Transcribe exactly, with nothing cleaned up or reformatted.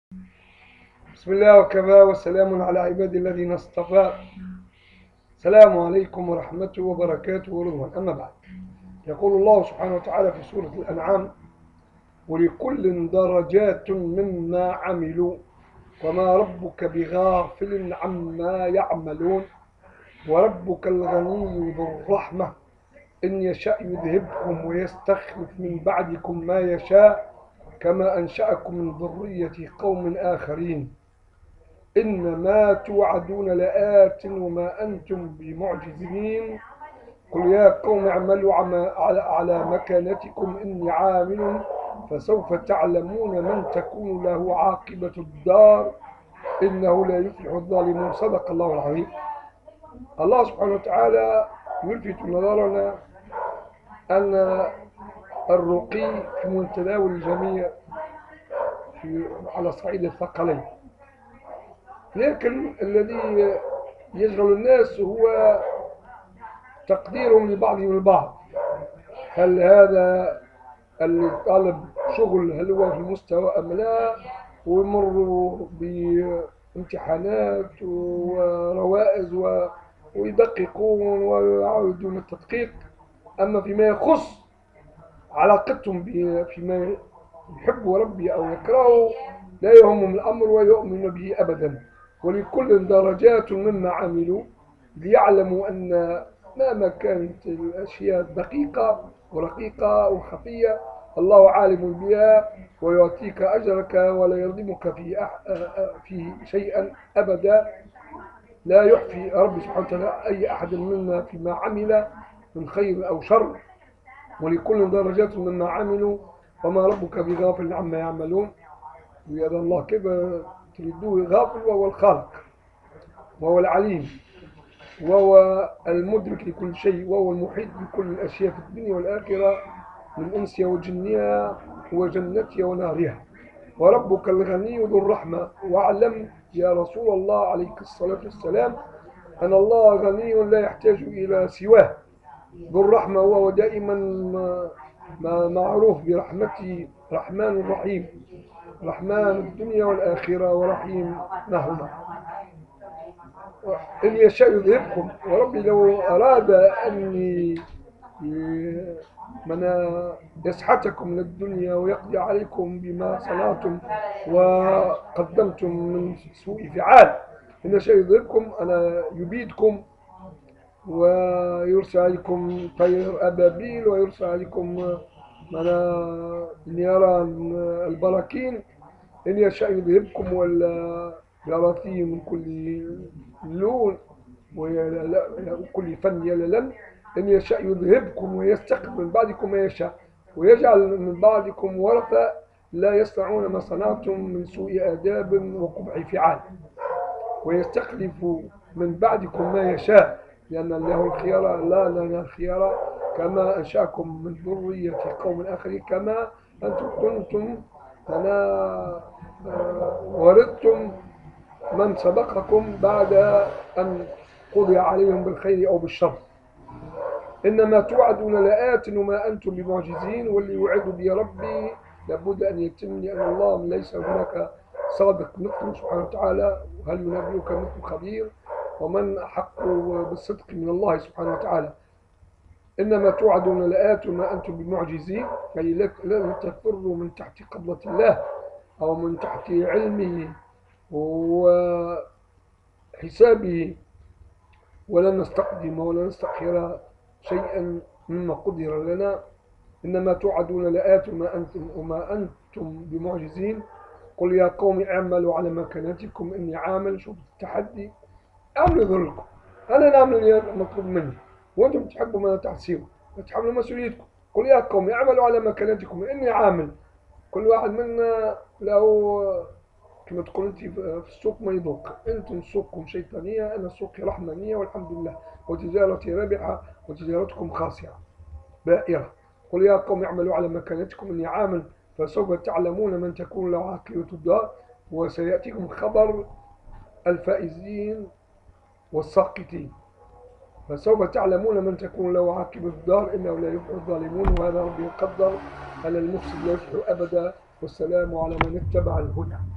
بسم الله وكفى وسلام على عبادي الذين اصطفى. السلام عليكم ورحمة وبركاته ورضوان. أما بعد، يقول الله سبحانه وتعالى في سورة الأنعام: ولكل درجات مما عملوا وما ربك بغافل عما يعملون وربك الغني ذو الرحمة إن يشأ يذهبكم ويستخلف من بعدكم ما يشاء كما أنشأكم من ذرية قوم آخرين إنما توعدون لآت وما أنتم بمعجزين قل يا قوم اعملوا على على مكانتكم إني عامل فسوف تعلمون من تكون له عاقبة الدار إنه لا يفلح الظالمون. صدق الله العظيم. الله سبحانه وتعالى يلفت نظرنا أن الرقي في متناول الجميع في على صعيد الثقلين، لكن الذي يشغل الناس هو تقديرهم لبعضهم البعض. هل هذا اللي طالب شغل هل هو في مستوى أم لا، ويمروا بامتحانات وروائز ويدققون ويعودون التدقيق. أما فيما يخص علاقتهم فيما يحب ربي أو يكرهه لا يهمهم الأمر ويؤمن به أبدا. ولكل درجات مما عملوا ليعلموا أن مهما كانت الأشياء دقيقة ورقيقة وخفية الله عالم بها ويعطيك أجرك ولا يظلمك في أح... في شيئا أبدا. لا يحفي ربي سبحانه وتعالى أي أحد منا فيما عمل من خير أو شر. ولكل درجات مما عملوا وما ربك بغافل عما يعملون. ويا الله كيف تريدوه غافل، وهو الخالق وهو العليم وهو المدرك لكل شيء وهو المحيط بكل الأشياء في الدنيا والآخرة من أنسها وجنها وجنتها ونارها. وربك الغني ذو الرحمة. واعلم يا رسول الله عليك الصلاة والسلام أن الله غني لا يحتاج إلى سواه. ذو الرحمة وهو دائما معروف برحمته رحمن رحيم، رحمن الدنيا والآخرة ورحيم نهما. إن يشاء يذهبكم وربي لو أراد أن من يسحتكم للدنيا ويقضي عليكم بما صنعتم وقدمتم من سوء فعال، إن يشاء يذهبكم أنا يبيدكم ويرسل عليكم طير أبابيل ويرسل عليكم من نيران البراكين. إن يشاء يذهبكم ولا يرثيه من كل لون وكل فن يللن. إن يشاء يذهبكم ويستخلف من بعدكم ما يشاء ويجعل من بعدكم ورثة لا يصنعون ما صنعتم من سوء آداب وقبح فعال ويستخلف من بعدكم ما يشاء لأن له الخيار لا لنا الخيار كما أنشأكم من ذرية قوم آخرين كما أنتم كنتم أنا ورثتم من سبقكم بعد أن قضي عليهم بالخير أو بالشر. إنما توعدون لآت وما أنتم بمعجزين. واللي يوعد بي ربي لابد أن يتم لأن الله ليس هناك صادق مثله سبحانه وتعالى. وهل ينبئك مثل خبير ومن أحق بالصدق من الله سبحانه وتعالى. إنما توعدون لآت وما أنتم بمعجزين، أي لن تفروا من تحت قبضة الله أو من تحت علمه وحسابه ولن نستقدم ولا نستأخر شيئا مما قدر لنا. إنما توعدون لآت وما أنتم وما أنتم بمعجزين. قل يا قوم اعملوا على مكانتكم إني عامل. شوف التحدي، اعملوا ذلكم، أنا نعمل اللي مطلوب مني وأنتم تحبوا ما تحسيوا تحملوا مسؤوليتكم. قل يا قوم اعملوا على مكانتكم إني عامل. كل واحد منا له كما تقول أنت في السوق ما يذوق. أنتم سوقكم شيطانية أنا سوقي رحمانية والحمد لله وتجارتي رابحة وتجارتكم خاسرة بائرة. قل يا قوم اعملوا على مكانتكم إني عامل فسوف تعلمون من تكون له عاقبة الدار وسيأتيكم خبر الفائزين والساقطين. فسوف تعلمون من تكون له عاقبة الدار إنه لا يفلح الظالمون. وهذا ربي يقدر على المفسد لا يفلح أبدا. والسلام على من اتبع الهدى.